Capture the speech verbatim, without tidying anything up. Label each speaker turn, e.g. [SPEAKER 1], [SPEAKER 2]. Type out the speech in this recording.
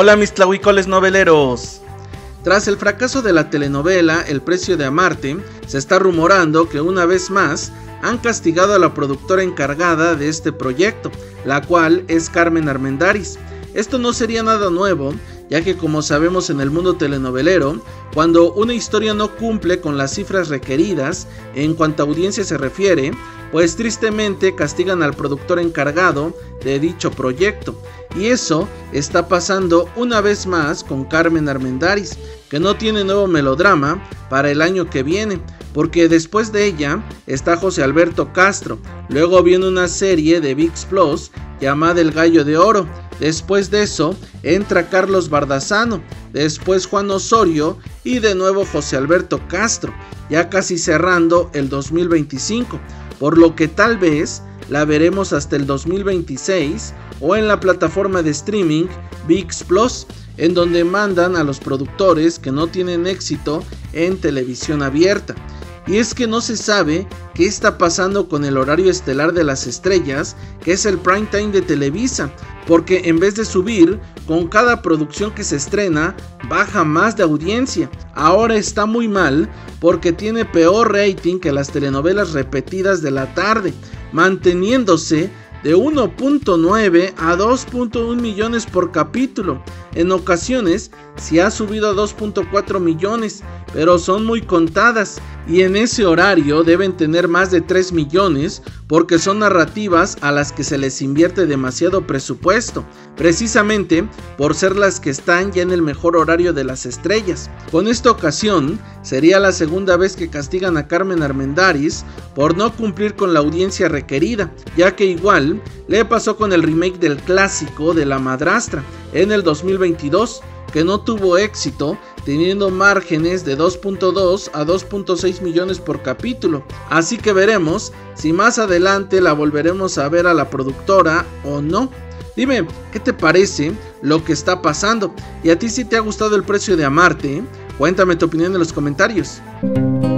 [SPEAKER 1] Hola mis tlahuicoles noveleros. Tras el fracaso de la telenovela El precio de amarte, se está rumorando que una vez más han castigado a la productora encargada de este proyecto, la cual es Carmen Armendáriz. Esto no sería nada nuevo, ya que como sabemos en el mundo telenovelero, cuando una historia no cumple con las cifras requeridas en cuanto a audiencia se refiere, pues tristemente castigan al productor encargado de dicho proyecto. Y eso está pasando una vez más con Carmen Armendáriz, que no tiene nuevo melodrama para el año que viene, porque después de ella está José Alberto Castro, luego viene una serie de ViX Plus llamada El Gallo de Oro, después de eso entra Carlos Bardazano, después Juan Osorio y de nuevo José Alberto Castro, ya casi cerrando el dos mil veinticinco, por lo que tal vez la veremos hasta el dos mil veintiséis o en la plataforma de streaming ViX Plus, en donde mandan a los productores que no tienen éxito en televisión abierta. Y es que no se sabe qué está pasando con el horario estelar de las estrellas, que es el prime time de Televisa, porque en vez de subir, con cada producción que se estrena, baja más de audiencia. Ahora está muy mal porque tiene peor rating que las telenovelas repetidas de la tarde, manteniéndose de uno punto nueve a dos punto uno millones por capítulo. En ocasiones sí ha subido a dos punto cuatro millones, pero son muy contadas, y en ese horario deben tener más de tres millones porque son narrativas a las que se les invierte demasiado presupuesto, precisamente por ser las que están ya en el mejor horario de las estrellas. Con esta ocasión sería la segunda vez que castigan a Carmen Armendáriz por no cumplir con la audiencia requerida, ya que igual le pasó con el remake del clásico de La Madrastra en el dos mil veintidós, que no tuvo éxito, teniendo márgenes de dos punto dos a dos punto seis millones por capítulo. Así que veremos si más adelante la volveremos a ver a la productora o no. Dime, ¿qué te parece lo que está pasando? ¿Y a ti si te ha gustado El precio de amarte? Cuéntame tu opinión en los comentarios.